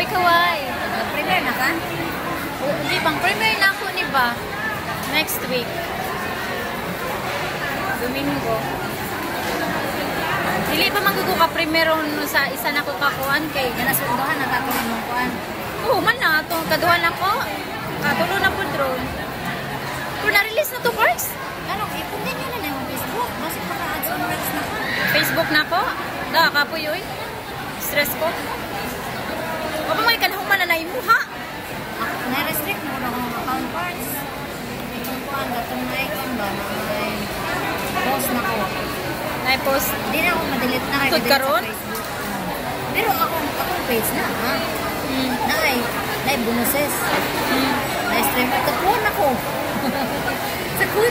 kaway. Premier na ka? Di bang premier na ako ni ba? Next week. Domingo. Dili pa maggugo ka primero sa isa na ko kakuan kay Nanasunduhan na tapunin mong kuan. Oo man na to kaduhan ako. Katulo na po drone. Kung na-release na to first? Ano, ipunin nyo na yung Facebook. Kasi paka-ads on Rex na ka. Facebook na po. Da ka po yun. Stress ko. O pa may kanahong man na naimuha. Na-restrict mo na akong account parts. Itong kuan, gatong na icon ba? May post na ko. Nai-post. Hindi na ako ma-delete na kayo Tud karon? sa Facebook. Pero akong page na, ha? Na bonuses. Na-stream ito po na ko. Sa kulit.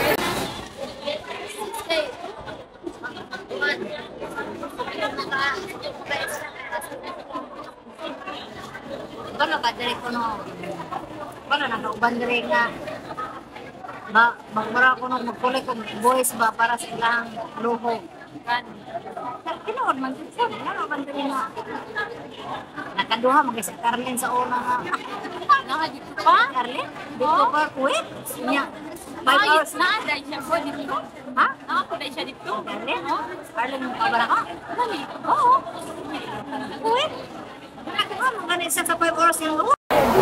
Ano ba diri ko no? Para nakauban diri nga magmura ko no magkulay kong voice ba para sa ilang luho. Kan. Kinood man sa ano ba diri nga. Nakaduha mag-isa Carlin sa una nga. Naka dito pa? Carlin? Dito pa kuwit? Nya. 5 hours na. Dahil siya po dito. Ha? Nakakulay siya dito. Carlin? Carlin mo kabala ka? Oo. Kuwit? Nakaduha mga isa sa 5 hours yung luho.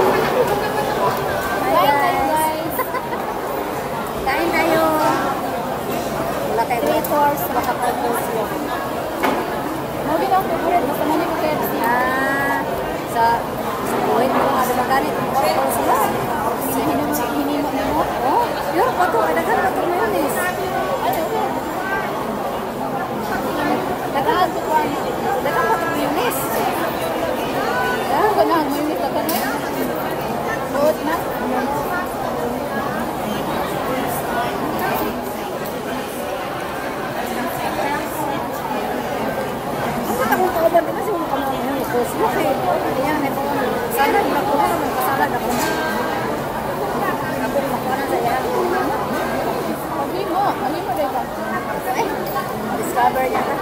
Hi guys! Kain tayo! Wala tayo waiters, wala ka pag-post mo. Mawag ako favorite. Basta man ko KFC. Sa buhay mo, ano ba ganit? Hinimo mo? Oh, yun, pato. Dagan pato mayonnaise. Dagan pato mayonnaise. Ganahan mo yung nito ka na? Buot na? Ang takong kauban din kasi mo kamang yung post mo. Ayan, may po. Salad na ko na. Salad ako na. Ako rin makuha na sa iya. Pagi mo rin ka. Ay, discover niya ka.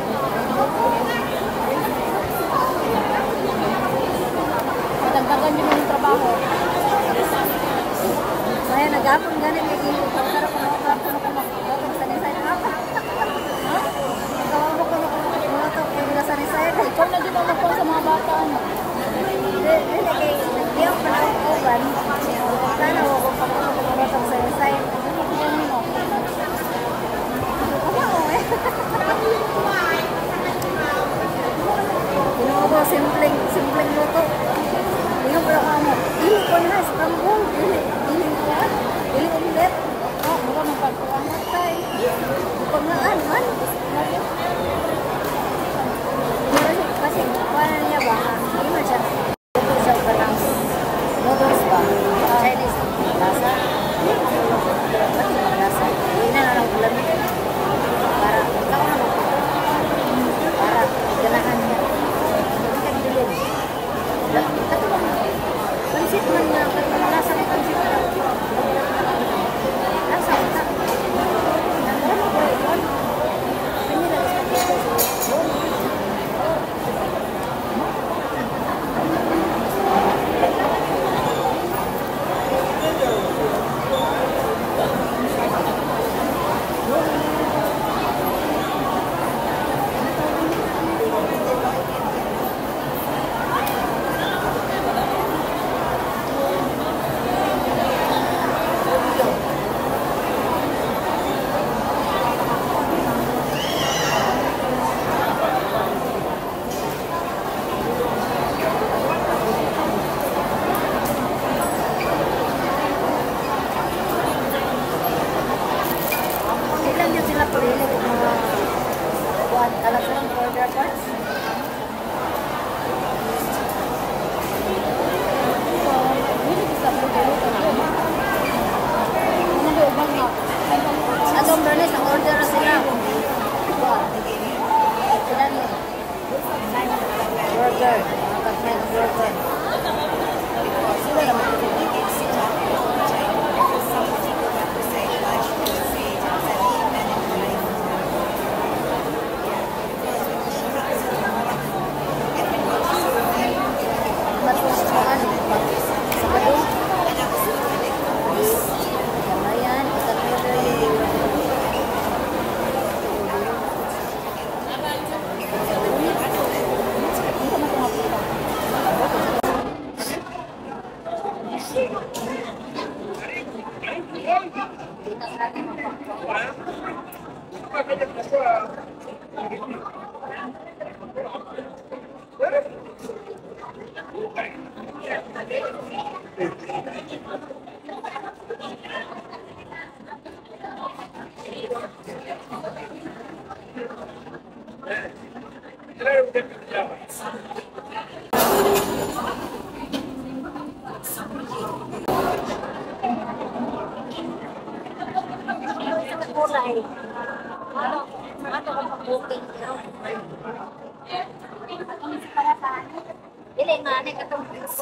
Madagdagan niyo yung trabaho. Maya, nag-apon ganin. Naging sarap ko na ako na sanisay na ako. Nagkawang ko na mga ito. Kaya nila sanisay. Ikaw na din ang magpon sa mga bata. Hindi ako pa na kauban. Sana ako pa na mga ito sanisay. Pinuha simpleng luto. Tingnan ko lang ako. Dili ko na, scramble. Dili ulit. Oh, mura ng pagkuangat tayo. Pangaan man. Kasi, paano niya ba? Hindi man siya. Ito siya parang noodles ba? Kulay. Ano kung pag-booking pero para sa ano? Dili nga ni katong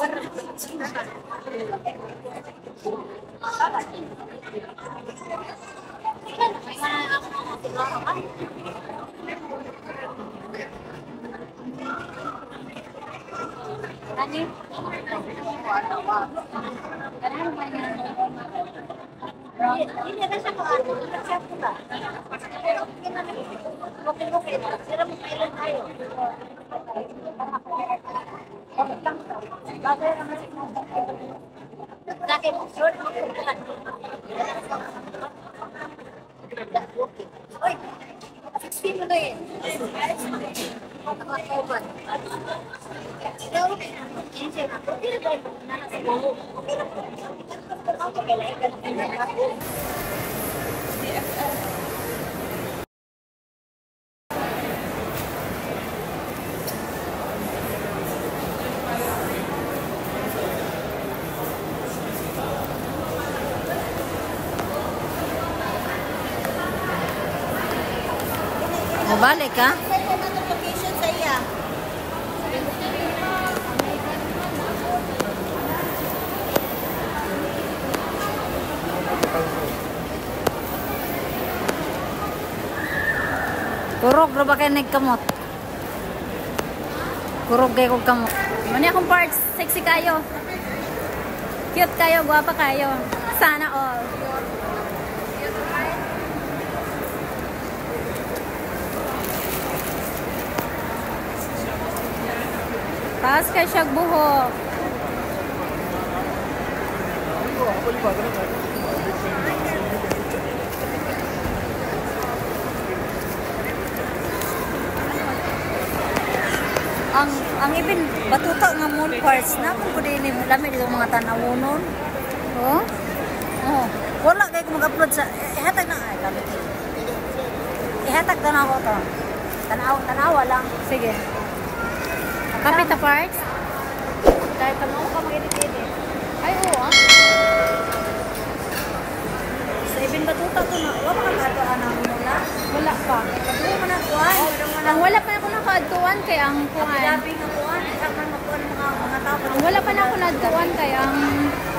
Ani? Ini ada satu anu, siapa tak? Bukit-bukit, sila mo kailan tayo. Bagay naman si Lagi mo, short mo kukuhan. Oy, 16 mo na yun. Nakakauban. Pero, kinsi na. Okay na tayo. Nasa buho. Okay na po. Kailangan ka na ako. Mabalik ka? Notification sa iya. Kurog ra ba kayo nagkamot? Kurog kayo kong kamot. Mani akong parts, sexy kayo. Cute kayo, guwapa kayo. Sana all. Taas kayo siyag buhok. Ang ibin batuta nga moon parts na kung pwede ni lamig dito mga tanawunon. Oh? Oh. Wala kayo kung mag-upload sa ihatag na ay lamig. Ihatag na ako to. Tanawa lang. Sige. Kapit na parts? Dahil tanaw ka mag-edit-edit. Ay oo ah. Sa ibin batuta ko na. Wala ka katuan ang mula? Wala pa. Wala mo na kuhan. Ang wala pa na ako nakaadtuan kay ang kuhan. Labing ang kuhan. Isang man makuhan mga tao. Ang wala pa na ako nagtuan kay ang